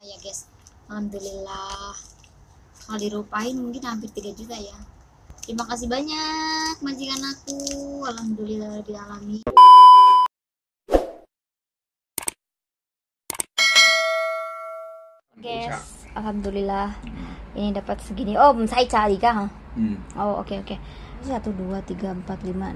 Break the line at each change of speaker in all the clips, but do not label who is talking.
ya guys. Alhamdulillah, kalau dirupain mungkin hampir 3 juta ya. Terima kasih banyak majikan aku. Alhamdulillah dialami. Guys, alhamdulillah ini dapat segini. Oh, saya cari kah? Oh, oke. 1 2 3 4 5 6 7 8 9 10 11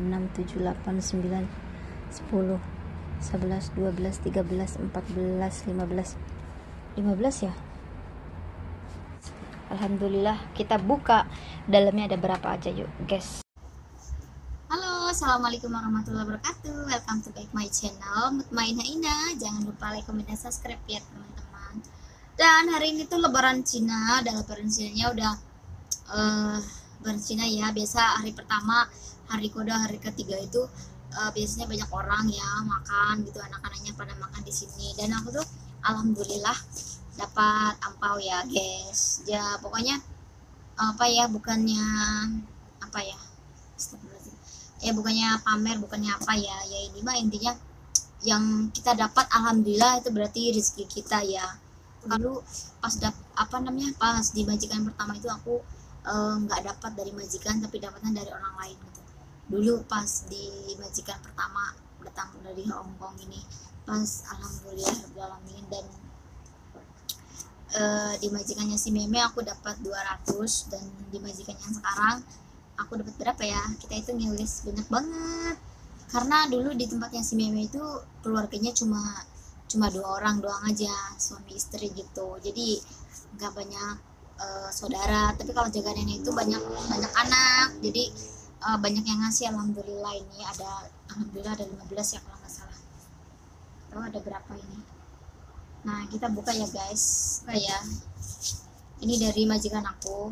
12 13 14 15 ya. Alhamdulillah, kita buka dalamnya ada berapa aja yuk guys. Halo, assalamualaikum warahmatullahi wabarakatuh. Welcome to back my channel Mutmain Haina. Jangan lupa like, comment, dan subscribe ya teman-teman. Dan hari ini tuh lebaran Cina. Dan lebaran Cinanya udah lebaran Cina ya. Biasa hari pertama, hari kedua, hari ketiga itu biasanya banyak orang ya makan gitu, anak-anaknya pada makan di sini. Dan aku tuh alhamdulillah dapat ampau ya guys. Ya pokoknya bukannya bukannya pamer, bukannya apa ya ini mah intinya yang kita dapat alhamdulillah itu berarti rezeki kita ya. Lalu pas pas di majikan pertama itu aku nggak dapat dari majikan, tapi dapatnya dari orang lain gitu. Dulu pas di majikan pertama datang dari Hongkong ini, pas alhamdulillah alamin. Dan di majikannya si Meme aku dapat 200, dan di majikan yang sekarang aku dapat berapa ya, kita itu ngilis banyak banget. Karena dulu di tempatnya si Meme itu keluarganya cuma 2 orang doang aja, suami istri gitu, jadi nggak banyak saudara. Tapi kalau jaga nenek itu banyak anak, jadi banyak yang ngasih. Alhamdulillah ini alhamdulillah ada 15 ya kalau nggak salah. Tahu ada berapa ini? Nah, kita buka ya guys. Ini dari majikan aku.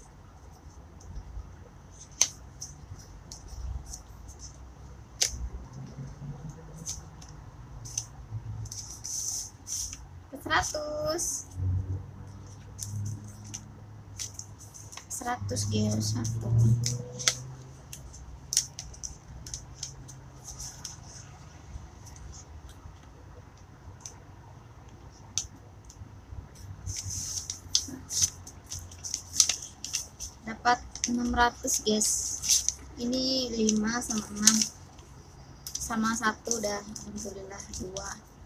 Seratus guys, satu. Dapat 600 guys. Ini 5 sama 6 sama 1 udah alhamdulillah 2.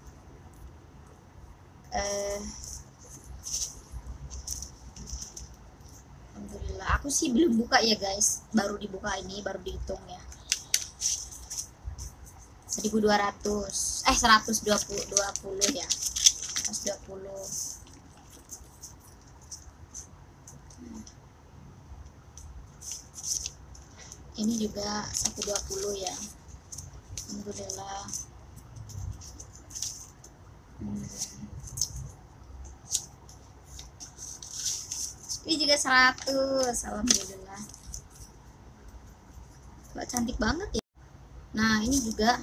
Alhamdulillah, aku sih belum buka ya guys, baru dibuka ini, baru dihitung ya. 1200 120 ya, 120. Ini juga 120 ya. Alhamdulillah. Ini juga 100. Alhamdulillah. Wah, cantik banget ya. Nah, ini juga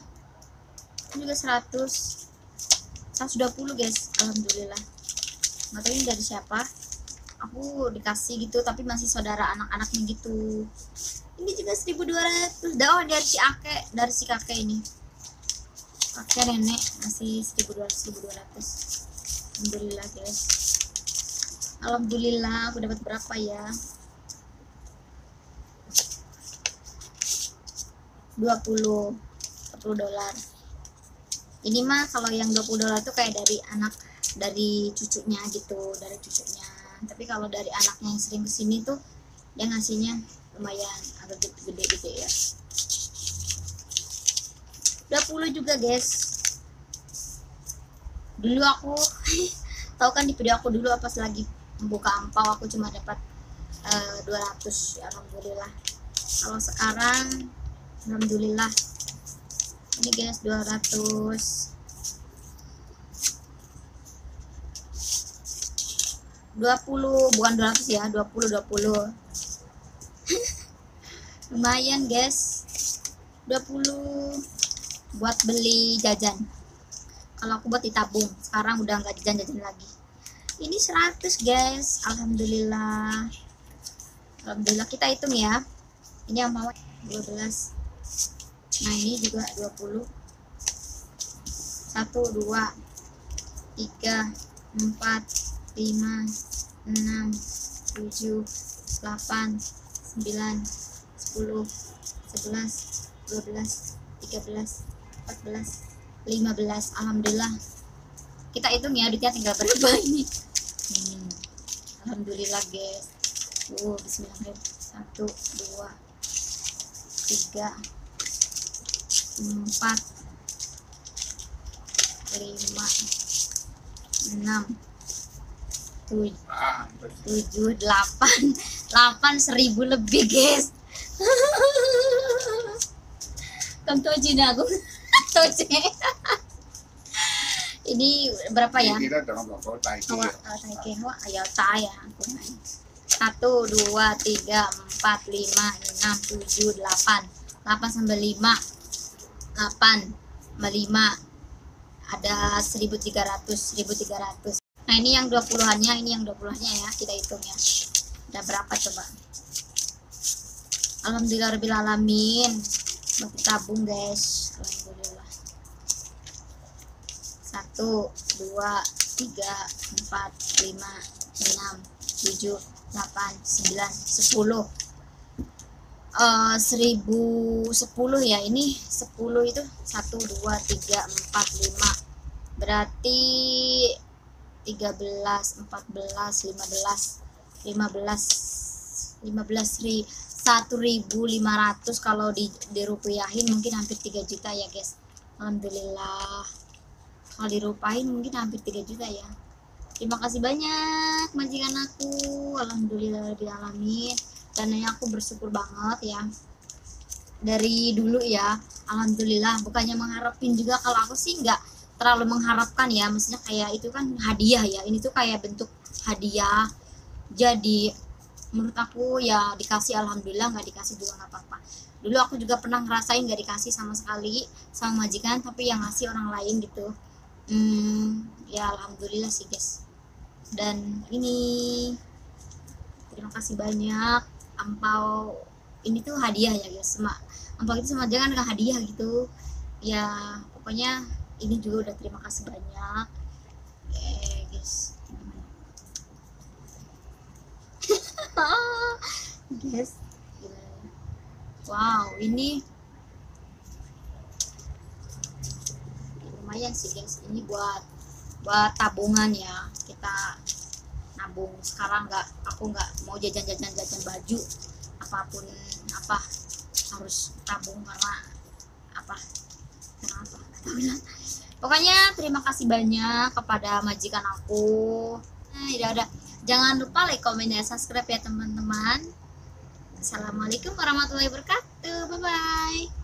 100. 120 guys. Alhamdulillah. Nggak tahu ini dari siapa. Aku dikasih gitu, tapi masih saudara anak-anaknya gitu. Ini juga 1200. Dari si kakek ini. Kakek nenek masih 1200. Alhamdulillah guys. Alhamdulillah, aku dapat berapa ya? 20 dolar. Ini mah kalau yang 20 dolar tuh kayak dari cucunya gitu, dari cucunya. Tapi kalau dari anaknya yang sering kesini tuh dia ngasihnya lumayan agak gede ya. 20 juga guys. Dulu aku tahu kan di video aku dulu pas lagi membuka ampau aku cuma dapat 200 ya, alhamdulillah. Kalau sekarang alhamdulillah ini guys 200. 20 bukan 200 ya, 20 lumayan guys. 20 buat beli jajan. Kalau aku buat ditabung, sekarang udah nggak jajan lagi. Ini 100 guys. Alhamdulillah. Alhamdulillah, kita hitung ya. Ini yang mau 12. Nah, ini juga 20. 1 2 3 4 5, 6, 7, 8, 9, 10, 11, 12, 13, 14, 15. Alhamdulillah. Kita hitung ya duitnya tinggal berapa ini. Alhamdulillah guys. Bismillahirrahmanirrahim. 1, 2, 3, 4, 5, 6, 7, 8 1000 lebih guys. Kamu tahu Cina aku tahu Cina. Ini berapa ya? Ayo saya aku main. 1, 2, 3, 4, 5, 6, 7, 8 sampai 5, 8 sama 5 ada 1300. Nah ini yang 20-annya, ya, kita hitung ya. Ada berapa coba? Alhamdulillahirrahmanirrahim. Masih tabung guys. Alhamdulillah. 1, 2, 3, 4, 5, 6, 7, 8, 9, 10. 1010 ya, ini 10 itu 1, 2, 3, 4, 5 berarti 13, 14, 15, 1.500 kalau dirupiahin mungkin hampir 3 juta ya guys. Alhamdulillah, kalau dirupahin mungkin hampir 3 juta ya. Terima kasih banyak majikan aku, alhamdulillahirrahmanirrahim. Dan aku bersyukur banget ya, dari dulu ya, alhamdulillah. Bukannya mengharapin juga, kalau aku sih nggak terlalu mengharapkan ya, maksudnya kayak itu kan hadiah ya, ini tuh kayak bentuk hadiah. Jadi menurut aku ya dikasih alhamdulillah, nggak dikasih juga nggak apa-apa. Dulu aku juga pernah ngerasain nggak dikasih sama sekali sama majikan, tapi yang ngasih orang lain gitu. Ya alhamdulillah sih guys. Dan ini terima kasih banyak. Ampau ini tuh hadiah ya guys, ampau itu sama jangan nggak hadiah gitu ya, pokoknya ini juga udah terima kasih banyak guys. Guys, wow, ini lumayan sih guys. Ini buat tabungan ya, kita nabung. Sekarang aku nggak mau jajan baju apapun, harus tabung karena pokoknya terima kasih banyak kepada majikan aku. Udah. Jangan lupa like, komen, dan subscribe ya teman-teman. Assalamualaikum warahmatullahi wabarakatuh. Bye bye.